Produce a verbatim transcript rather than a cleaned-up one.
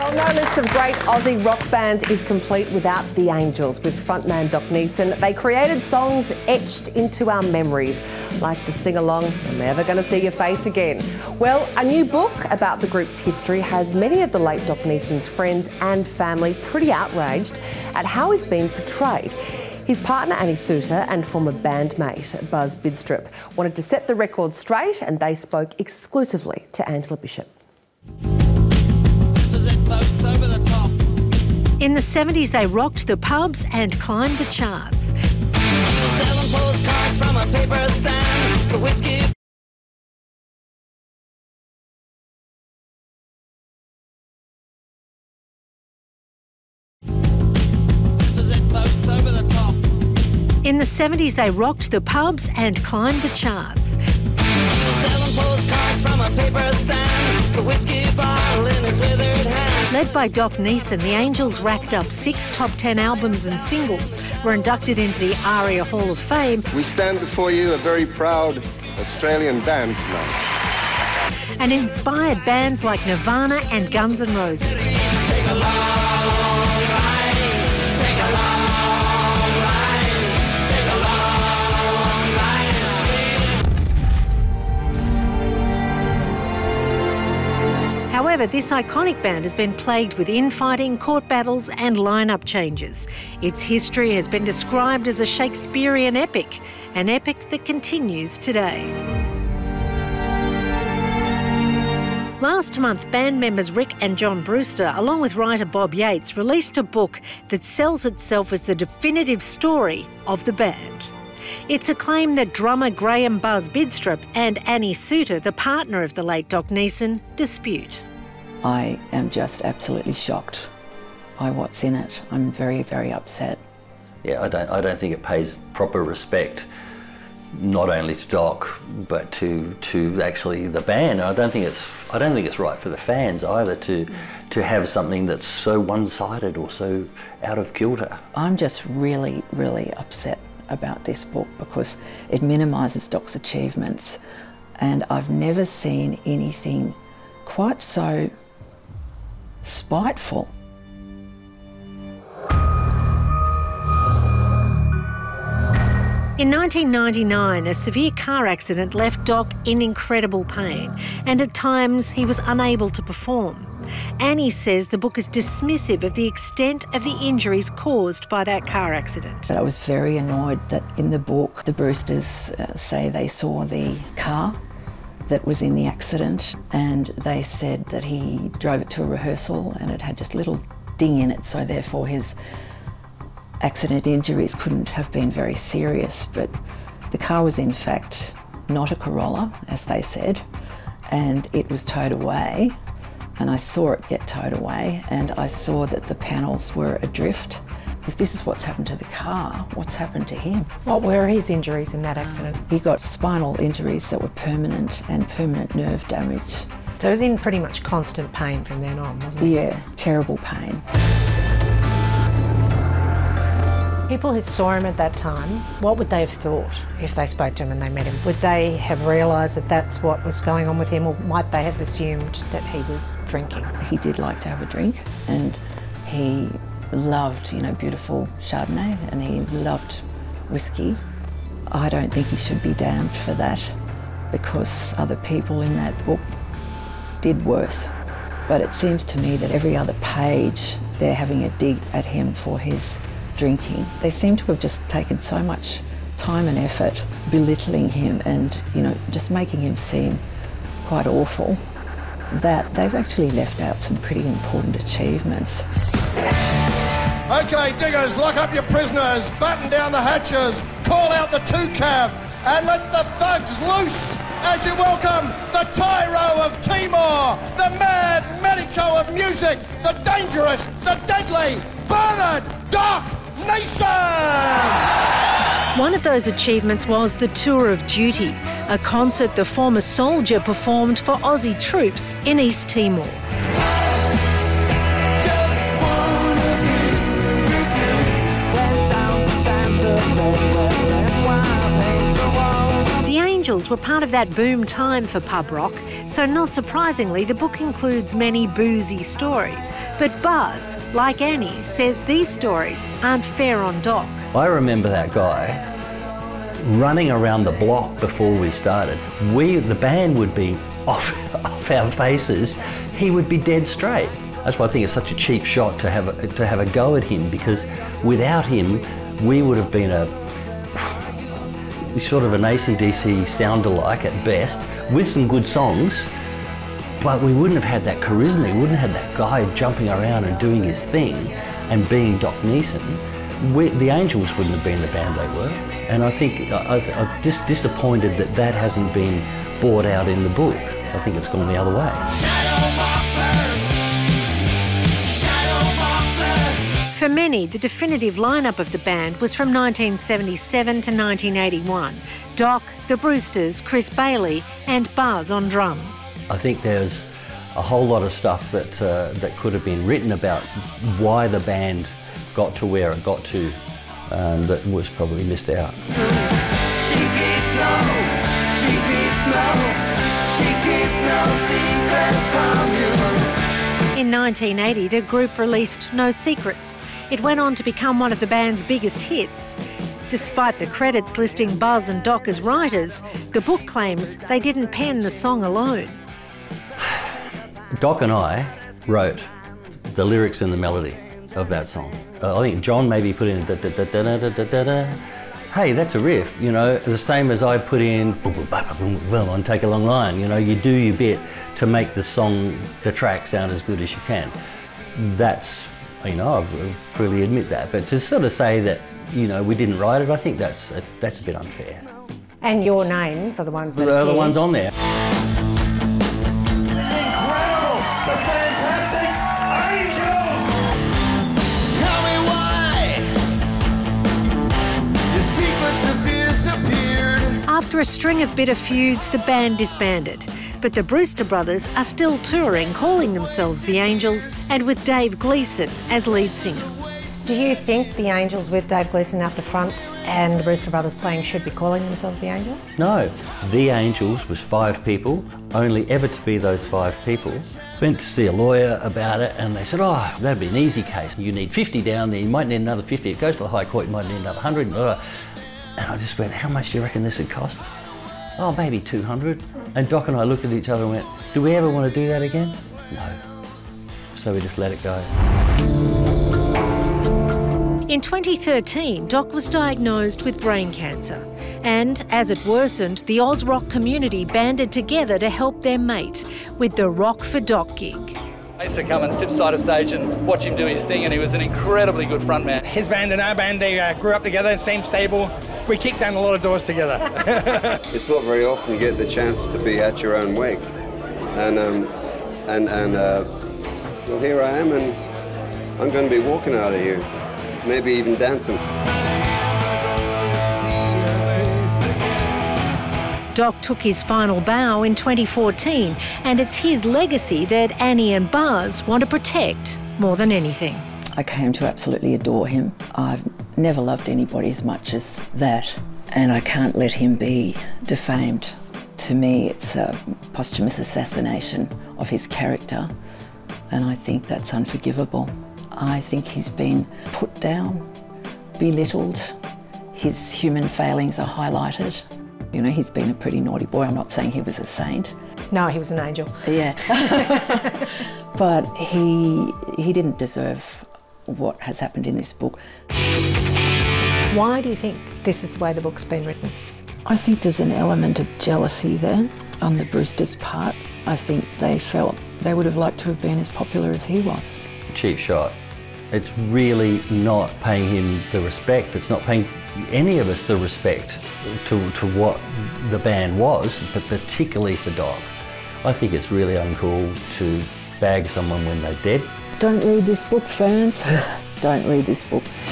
Well, no list of great Aussie rock bands is complete without the Angels. With frontman Doc Neeson, they created songs etched into our memories, like the sing-along, "I'm Never Gonna See Your Face Again." Well, a new book about the group's history has many of the late Doc Neeson's friends and family pretty outraged at how he's been portrayed. His partner Annie Souter and former bandmate Buzz Bidstrup wanted to set the record straight, and they spoke exclusively to Angela Bishop. In the seventies, they rocked the pubs and climbed the charts. Selling postcards from a paper stand, the whiskey. In the seventies, they rocked the pubs and climbed the charts. Selling postcards from a paper stand, the whiskey bottle in his withered hand. Led by Doc Neeson, the Angels racked up six top ten albums and singles, were inducted into the ARIA Hall of Fame. We stand before you a very proud Australian band tonight. And inspired bands like Nirvana and Guns N' Roses. Take a long ride, take a long ride, take a long ride. However, this iconic band has been plagued with infighting, court battles and line-up changes. Its history has been described as a Shakespearean epic, an epic that continues today. Last month, band members Rick and John Brewster, along with writer Bob Yates, released a book that sells itself as the definitive story of the band. It's a claim that drummer Graham Buzz Bidstrup and Annie Souter, the partner of the late Doc Neeson, dispute. I am just absolutely shocked by what's in it. I'm very, very upset. Yeah, I don't, I don't think it pays proper respect, not only to Doc, but to to actually the band. I don't think it's I don't think it's right for the fans either to to have something that's so one-sided or so out of kilter. I'm just really, really upset about this book because it minimises Doc's achievements, and I've never seen anything quite so spiteful. In nineteen ninety-nine, a severe car accident left Doc in incredible pain, and at times he was unable to perform. Annie says the book is dismissive of the extent of the injuries caused by that car accident. But I was very annoyed that in the book the Brewsters uh, say they saw the car that was in the accident, and they said that he drove it to a rehearsal and it had just a little ding in it, so therefore his accident injuries couldn't have been very serious. But the car was in fact not a Corolla, as they said, and it was towed away, and I saw it get towed away, and I saw that the panels were adrift. If this is what's happened to the car, what's happened to him? What were his injuries in that accident? He got spinal injuries that were permanent and permanent nerve damage. So he was in pretty much constant pain from then on, wasn't he? Yeah, terrible pain. People who saw him at that time, what would they have thought if they spoke to him and they met him? Would they have realised that that's what was going on with him, or might they have assumed that he was drinking? He did like to have a drink, and he loved, you know, beautiful Chardonnay, and he loved whiskey. I don't think he should be damned for that, because other people in that book did worse. But it seems to me that every other page they're having a dig at him for his drinking. They seem to have just taken so much time and effort belittling him and, you know, just making him seem quite awful, that they've actually left out some pretty important achievements. Okay, diggers, lock up your prisoners, batten down the hatches, call out the two-cab, and let the thugs loose as you welcome the tyro of Timor, the mad medico of music, the dangerous, the deadly, Bernard Doc Neeson! One of those achievements was the Tour of Duty, a concert the former soldier performed for Aussie troops in East Timor. The Angels were part of that boom time for pub rock. So not surprisingly, the book includes many boozy stories. But Buzz, like Annie, says these stories aren't fair on Doc. I remember that guy running around the block before we started. We, the band would be off, off our faces. He would be dead straight. That's why I think it's such a cheap shot to have a, to have a go at him, because without him, we would have been a sort of an A C D C sound-alike at best, with some good songs, but we wouldn't have had that charisma. We wouldn't have had that guy jumping around and doing his thing and being Doc Neeson. We, the Angels wouldn't have been the band they were. And I think I, I'm just disappointed that that hasn't been brought out in the book. I think it's gone the other way. Shadow boxer. Shadow boxer. For many, the definitive lineup of the band was from nineteen seventy-seven to nineteen eighty-one. Doc, the Brewsters, Chris Bailey and Buzz on drums. I think there's a whole lot of stuff that, uh, that could have been written about why the band got to where it got to, um, that was probably missed out. She keeps no, she keeps no, she keeps no secrets from you. In nineteen eighty, the group released No Secrets. It went on to become one of the band's biggest hits. Despite the credits listing Buzz and Doc as writers, the book claims they didn't pen the song alone. Doc and I wrote the lyrics and the melody of that song. Uh, I think John maybe put in da da da da da da da da. Hey, that's a riff, you know, the same as I put in boom, boom, boom, boom, boom, on Take a Long Line. You know, you do your bit to make the song, the track sound as good as you can. That's, you know, I freely admit that. But to sort of say that, you know, we didn't write it, I think that's a, that's a bit unfair. And your names are the ones that They're are the here. ones on there. After a string of bitter feuds, the band disbanded. But the Brewster brothers are still touring, calling themselves the Angels, and with Dave Gleeson as lead singer. Do you think the Angels with Dave Gleeson out the front and the Brewster brothers playing should be calling themselves the Angels? No. The Angels was five people, only ever to be those five people. Went to see a lawyer about it and they said, oh, that'd be an easy case. You need fifty down there, you might need another fifty. It goes to the High Court, you might need another one hundred. And I just went, how much do you reckon this would cost? Oh, maybe two hundred. And Doc and I looked at each other and went, do we ever want to do that again? No. So we just let it go. In twenty thirteen, Doc was diagnosed with brain cancer. And as it worsened, the Oz rock community banded together to help their mate with the Rock for Doc gig. I used to come and sit side of stage and watch him do his thing, and he was an incredibly good frontman. His band and our band, they uh, grew up together, same stable. We kicked down a lot of doors together. It's not very often you get the chance to be at your own wake. And, um, and, and uh, well, here I am, and I'm going to be walking out of here, maybe even dancing. Doc took his final bow in twenty fourteen, and it's his legacy that Annie and Buzz want to protect more than anything. I came to absolutely adore him. I've never loved anybody as much as that, and I can't let him be defamed. To me, it's a posthumous assassination of his character, and I think that's unforgivable. I think he's been put down, belittled. His human failings are highlighted. You know, he's been a pretty naughty boy. I'm not saying he was a saint. No, he was an angel. Yeah. But he, he didn't deserve what has happened in this book. Why do you think this is the way the book's been written? I think there's an element of jealousy there on the Brewsters' part. I think they felt they would have liked to have been as popular as he was. Cheap shot. It's really not paying him the respect. It's not paying any of us the respect to, to what the band was, but particularly for Doc. I think it's really uncool to bag someone when they're dead. Don't read this book, fans. Don't read this book.